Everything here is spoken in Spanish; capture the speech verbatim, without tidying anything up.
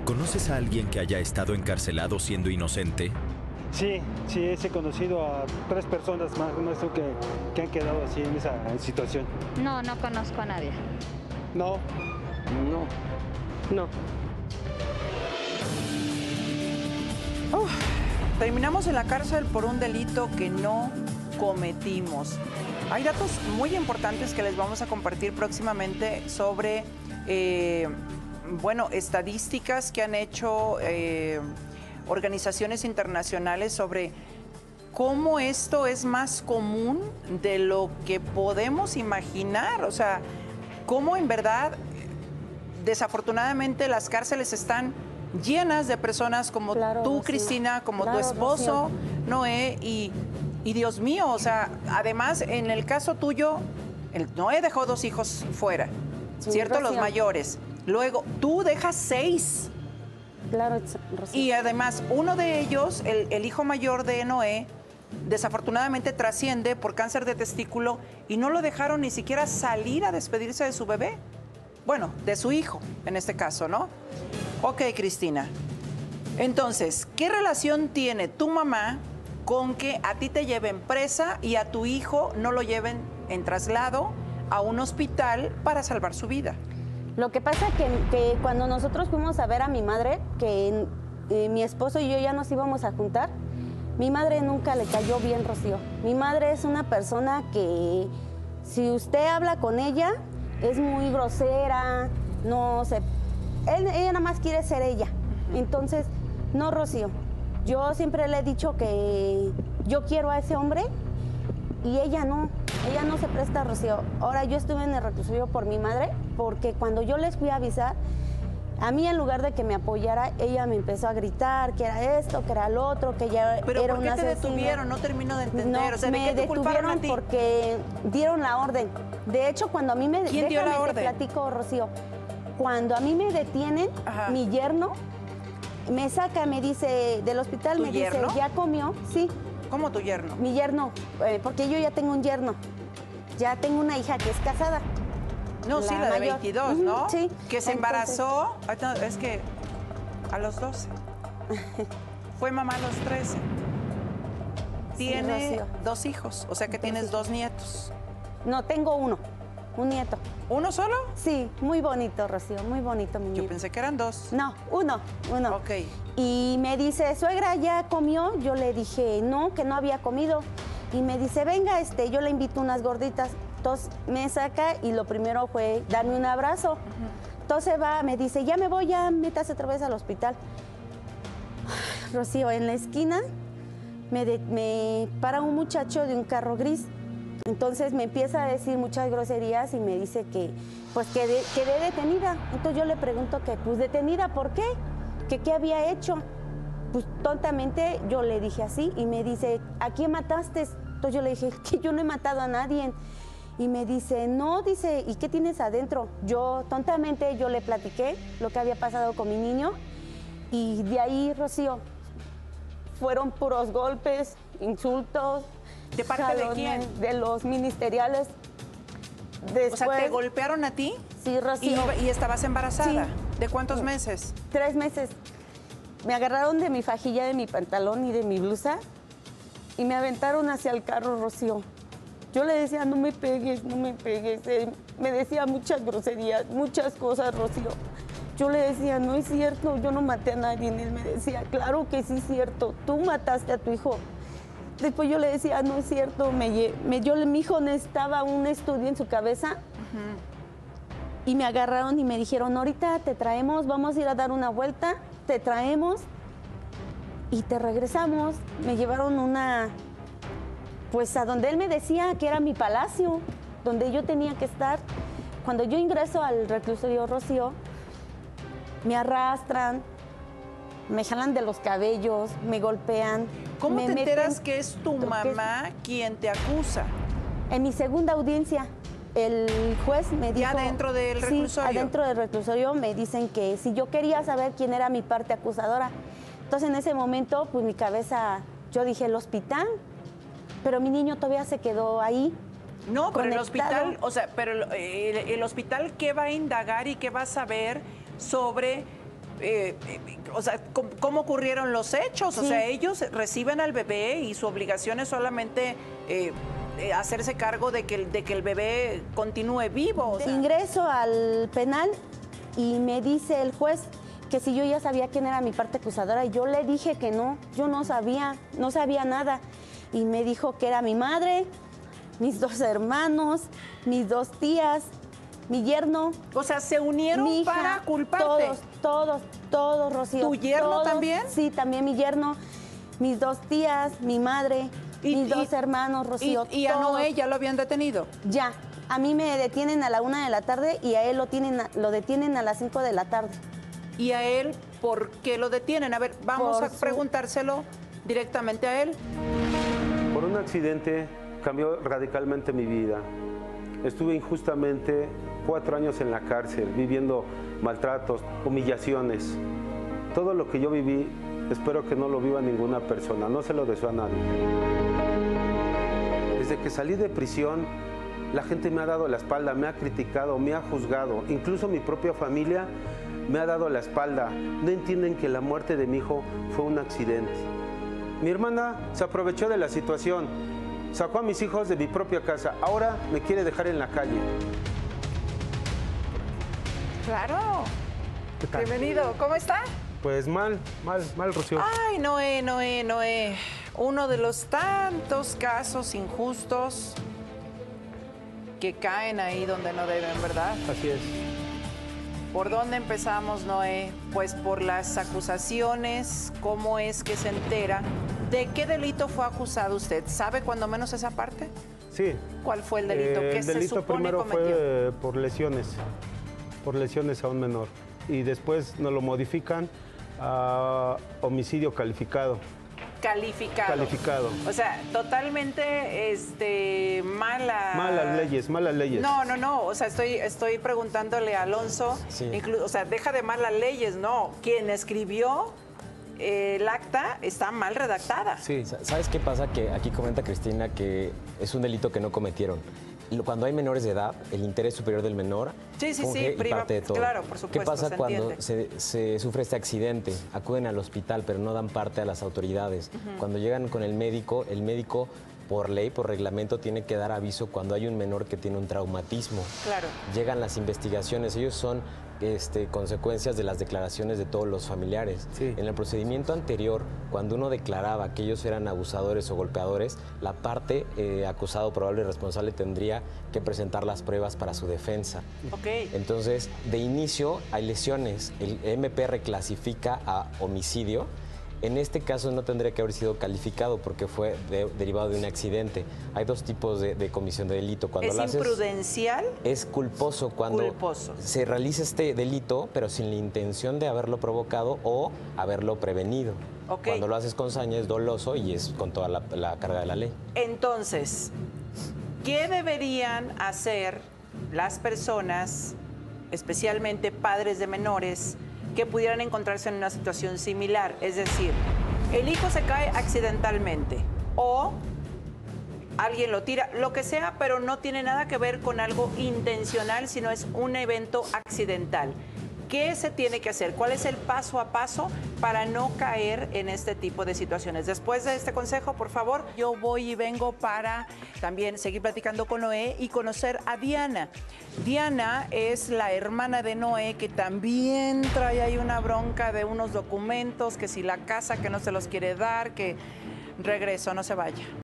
¿Conoces a alguien que haya estado encarcelado siendo inocente? Sí, sí, he conocido a tres personas más, más que, que han quedado así en esa situación. No, no conozco a nadie. No, no, no. Uf, terminamos en la cárcel por un delito que no cometimos. Hay datos muy importantes que les vamos a compartir próximamente sobre, eh, bueno, estadísticas que han hecho eh, organizaciones internacionales sobre cómo esto es más común de lo que podemos imaginar. O sea, cómo en verdad, desafortunadamente, las cárceles están llenas de personas como claro, tú, Rocío. Cristina, como claro, tu esposo, Rocío. Noé, y, y Dios mío, o sea, además, en el caso tuyo, el Noé dejó dos hijos fuera, sí, ¿cierto? Rocío. Los mayores. Luego, tú dejas seis. Claro, Rocío. Y además, uno de ellos, el, el hijo mayor de Noé, desafortunadamente trasciende por cáncer de testículo y no lo dejaron ni siquiera salir a despedirse de su bebé. Bueno, de su hijo, en este caso, ¿no? Ok, Cristina. Entonces, ¿qué relación tiene tu mamá con que a ti te lleven presa y a tu hijo no lo lleven en traslado a un hospital para salvar su vida? Lo que pasa que, que cuando nosotros fuimos a ver a mi madre, que eh, mi esposo y yo ya nos íbamos a juntar, mi madre nunca le cayó bien, Rocío. Mi madre es una persona que, si usted habla con ella, es muy grosera, no se... Él, ella nada más quiere ser ella. Entonces, no, Rocío, yo siempre le he dicho que yo quiero a ese hombre y ella no, ella no se presta, Rocío. Ahora, yo estuve en el reclusorio por mi madre, porque cuando yo les fui a avisar, a mí, en lugar de que me apoyara, ella me empezó a gritar que era esto, que era lo otro, que ella ¿Pero era por qué una te asesina. detuvieron? No termino de entender. No, o sea, ¿de me qué te culparon a ti? Porque dieron la orden. De hecho, cuando a mí me... ¿Quién dio la orden? Te platico, Rocío. Cuando a mí me detienen, Ajá. mi yerno me saca, me dice, del hospital, me yerno? dice, ¿ya comió? Sí. ¿Cómo tu yerno? Mi yerno, eh, porque yo ya tengo un yerno. Ya tengo una hija que es casada. No, la sí, la de mayor. veintidós, ¿no? Uh-huh, sí. Que se embarazó, entonces... es que a los doce. Fue mamá a los trece. Tiene sí, dos hijos, o sea que dos tienes hijos. dos nietos. No, tengo uno, un nieto. ¿Uno solo? Sí, muy bonito, Rocío, muy bonito mi nieto. Yo pensé que eran dos. No, uno, uno. Ok. Y me dice, suegra, ¿ya comió? Yo le dije, no, que no había comido. Y me dice, venga, este, yo le invito unas gorditas. Entonces me saca y lo primero fue darme un abrazo. Uh-huh. Entonces va, me dice, ya me voy, ya métase otra vez al hospital. Rocío, en la esquina me, de, me para un muchacho de un carro gris. Entonces me empieza a decir muchas groserías y me dice que pues quedé, quedé detenida. Entonces yo le pregunto que pues detenida, ¿por qué? ¿Que qué había hecho? Pues tontamente yo le dije así y me dice, ¿a quién mataste? Entonces yo le dije que yo no he matado a nadie. Y me dice, no, dice, ¿y qué tienes adentro? Yo tontamente yo le platiqué lo que había pasado con mi niño y de ahí, Rocío, fueron puros golpes, insultos. ¿De parte jalones, de quién? De los ministeriales. Después, o sea, ¿te golpearon a ti? Sí, Rocío. ¿Y, y estabas embarazada? Sí. ¿De cuántos meses? Tres meses. Me agarraron de mi fajilla, de mi pantalón y de mi blusa y me aventaron hacia el carro, Rocío. Yo le decía, no me pegues, no me pegues. Él me decía muchas groserías, muchas cosas, Rocío. Yo le decía, no es cierto, yo no maté a nadie. Él me decía, claro que sí es cierto, tú mataste a tu hijo. Después yo le decía, no es cierto, me, me, yo, mi hijo necesitaba un estudio en su cabeza. Uh-huh. Y me agarraron y me dijeron, ahorita te traemos, vamos a ir a dar una vuelta, te traemos y te regresamos. Me llevaron una, pues a donde él me decía que era mi palacio, donde yo tenía que estar. Cuando yo ingreso al reclusorio, Rocío, me arrastran, me jalan de los cabellos, me golpean. ¿Cómo me te enteras meten, que es tu mamá es... quien te acusa? En mi segunda audiencia, el juez me dijo... ¿Ya dentro del reclusorio? Sí, adentro del reclusorio me dicen que si yo quería saber quién era mi parte acusadora. Entonces, en ese momento, pues mi cabeza, yo dije, el hospital, pero mi niño todavía se quedó ahí. No, pero el hospital, o sea, pero el, el hospital, ¿qué va a indagar y qué va a saber sobre eh, eh, o sea, ¿cómo, cómo ocurrieron los hechos? O Sí. sea, ellos reciben al bebé y su obligación es solamente eh, eh, hacerse cargo de que, el- de que el bebé continúe vivo. O sea. Ingreso al penal y me dice el juez que si yo ya sabía quién era mi parte acusadora, y yo le dije que no, yo no sabía, no sabía nada. Y me dijo que era mi madre, mis dos hermanos, mis dos tías, mi yerno, O sea, se unieron mi hija, para culparte. todos, todos, todos, Rocío. ¿Tu yerno todos. también? Sí, también mi yerno, mis dos tías, mi madre, Y- mis y- dos hermanos, Rocío. Y, y a todos. Noé ya lo habían detenido. Ya, a mí me detienen a la una de la tarde y a él lo, tienen a- lo detienen a las cinco de la tarde. ¿Y a él por qué lo detienen? A ver, vamos Por a su- preguntárselo directamente a él. Por un accidente cambió radicalmente mi vida. Estuve injustamente cuatro años en la cárcel, viviendo maltratos, humillaciones. Todo lo que yo viví, espero que no lo viva ninguna persona, no se lo deseo a nadie. Desde que salí de prisión, la gente me ha dado la espalda, me ha criticado, me ha juzgado. Incluso mi propia familia me ha dado la espalda. No entienden que la muerte de mi hijo fue un accidente. Mi hermana se aprovechó de la situación, sacó a mis hijos de mi propia casa, ahora me quiere dejar en la calle. Claro. Bienvenido. ¿Cómo está? Pues mal, mal, mal, Rocío. Ay, Noé, Noé, Noé. Uno de los tantos casos injustos que caen ahí donde no deben, ¿verdad? Así es. ¿Por dónde empezamos, Noé? Pues por las acusaciones, cómo es que se entera. ¿De qué delito fue acusado usted? ¿Sabe cuando menos esa parte? Sí. ¿Cuál fue el delito? Eh, ¿Qué el se delito supone primero cometió? fue eh, por lesiones, por lesiones a un menor. Y después nos lo modifican a homicidio calificado. Calificado. Calificado. O sea, totalmente este, mala. Malas leyes, malas leyes. No, no, no. O sea, estoy, estoy preguntándole a Alonso. Sí. inclu- o sea, deja de malas leyes, no. Quien escribió eh, el acta está mal redactada. Sí. Sa- ¿Sabes qué pasa? Que aquí comenta Cristina que es un delito que no cometieron. Lo- Cuando hay menores de edad, el interés superior del menor Sí, sí, funge sí, y priva- parte de todo. claro, por supuesto, ¿Qué pasa se cuando entiende. se, se sufre este accidente? Acuden al hospital, pero no dan parte a las autoridades. Cuando llegan con el médico, el médico, por ley, por reglamento, tiene que dar aviso cuando hay un menor que tiene un traumatismo. Claro. Llegan las investigaciones, ellos son este, consecuencias de las declaraciones de todos los familiares. Sí. En el procedimiento anterior, cuando uno declaraba que ellos eran abusadores o golpeadores, la parte eh, acusado, probable y responsable tendría que presentar las pruebas para su defensa. Ok. Entonces, de inicio hay lesiones, el M P reclasifica a homicidio. En este caso no tendría que haber sido calificado porque fue de- derivado de un accidente. Hay dos tipos de, de comisión de delito. Cuando ¿Es lo haces- imprudencial? es culposo cuando Culposo. se realiza este delito, pero sin la intención de haberlo provocado o haberlo prevenido. Ok. Cuando lo haces con saña es doloso y es con toda la, la carga de la ley. Entonces, ¿qué deberían hacer las personas, especialmente padres de menores, que pudieran encontrarse en una situación similar? Es decir, el hijo se cae accidentalmente o alguien lo tira, lo que sea, pero no tiene nada que ver con algo intencional, sino es un evento accidental. ¿Qué se tiene que hacer? ¿Cuál es el paso a paso para no caer en este tipo de situaciones? Después de este consejo, por favor, yo voy y vengo para también seguir platicando con Noé y conocer a Diana. Diana es la hermana de Noé que también trae ahí una bronca de unos documentos, que si la casa que no se los quiere dar, que regreso, no se vaya.